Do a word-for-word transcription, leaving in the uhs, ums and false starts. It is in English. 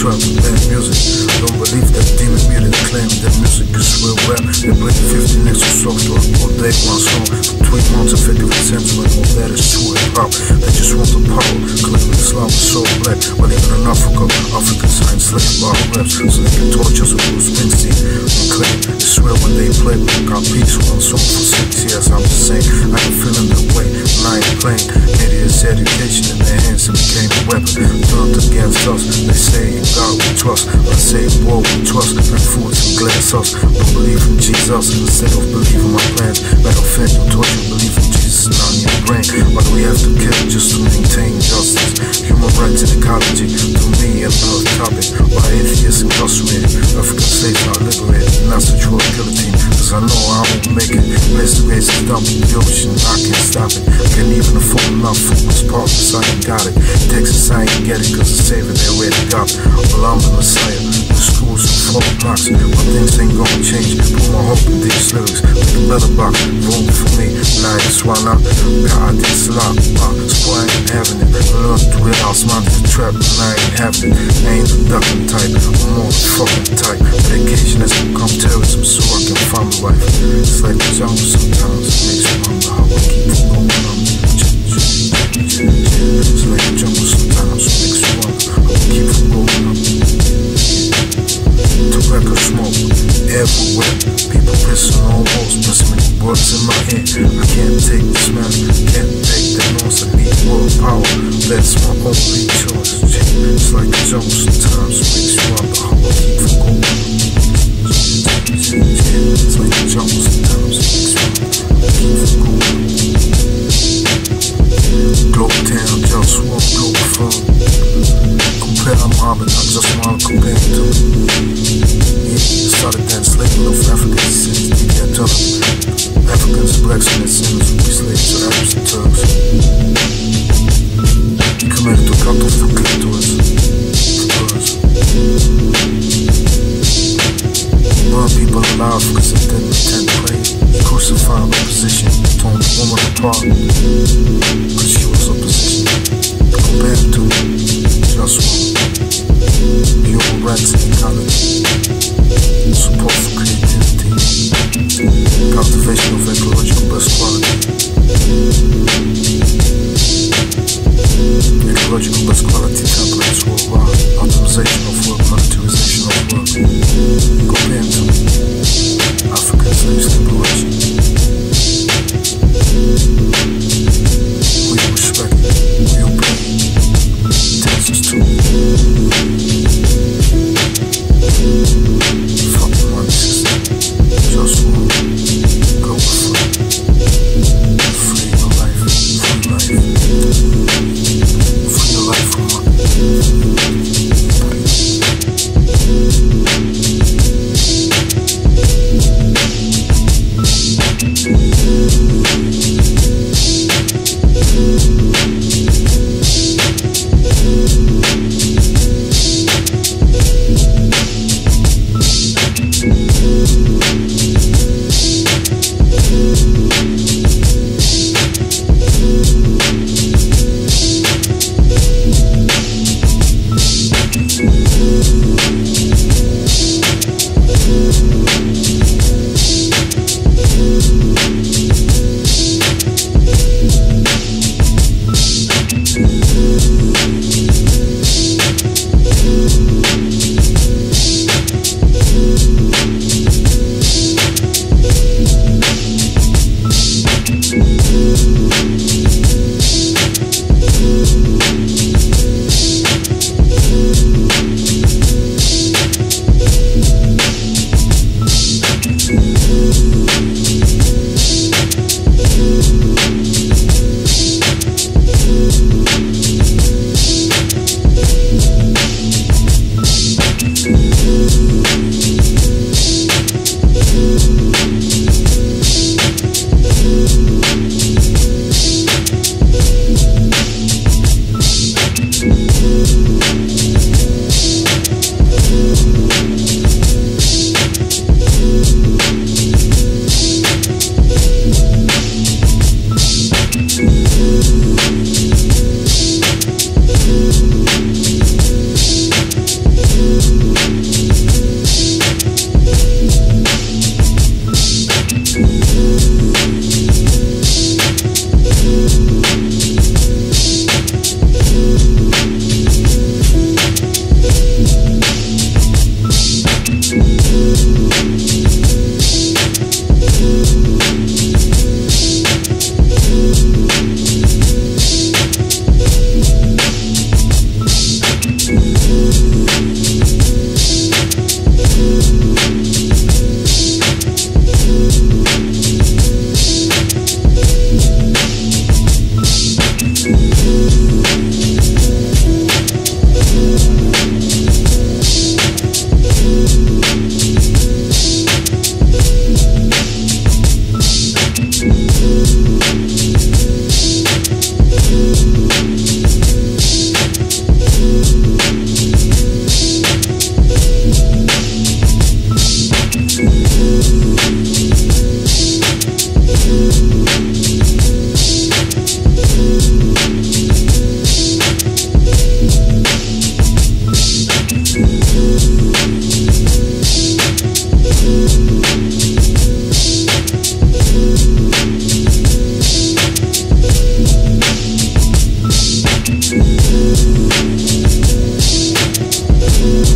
trap and bad music. Don't believe that demon muted claim that music is real rap. They play fifty next to soft rock all day, one song between months of fifty cents when all that is true hip hop. They just want the power, claiming Islam is so black. But even in Africa, Africans are enslaved by raps, so they can torture us with Bruce Springsteen and claim it's real when they play. We got peace one song for six years. I'm just saying, I ain't feeling that way when I ain't playing. Idiots' education in their hands and became a weapon turned against us. They say in God we trust, I say in war we trust, and fools and glass us. Don't believe in Jesus instead of believing my plans. Matter of fact, you taught you believe in Jesus, not in your brain. Why do we have to kill just to maintain justice? Human rights and ecology, to me another topic. Why atheists incarcerated, African slaves not liberated, and that's the true guillotine. Cause I know I won't make it. Place the race is dump in the ocean, I can't stop it. Can't even afford enough for my partners, I ain't got it. Texas, I ain't get it, cause the savior they already got. Well, I'm the Messiah, the schools and folk blocks. But things ain't gonna change, put my hope in these lyrics. Make a better box, vote for me, and I just wanna God, this lot, uh, so I ain't having it. I learned to realize mine is a trap, and I ain't having it. I ain't the ducking type, I'm more the fucking type. Medication has become terrorism, so I can find my wife. It's like the jungle sometimes, it makes me wonder how I keep from going on. It's like the jungle sometimes, it makes me wonder how I keep from going on. Tobacco smoke everywhere, people pissing on walls, pressing many words in my head. I can't take the smell, can't take the noise, I need world power, that's my only choice. It's like the jungle sometimes, it makes me wonder how I keep from going on. It's like the jungle sometimes, it makes me wonder how I keep from going on. Globetown, JustWar, Globalfirm. Compare Muhammad, I just wanna compare him to me. Yeah, started that enslaving of Africans since the Capitalism. Africans, blacks, and their sinners will be slaves to Arabs and Turks. He committed to cut off the clitoris for birds. Burn people alive because they didn't attend prayer. He crucified opposition, torn the woman apart because she was opposition. Compared to JustWar, human rights and ecology, support for creativity, cultivation of ecological best quality, ecological best quality templates worldwide, optimization of work, monetization of work. Compared to African slaves liberation, we respect it, we obey it, Texas too. Fuck the money system, JustWar, Globalfirm. Free your life, free life, free your life from money. Peace.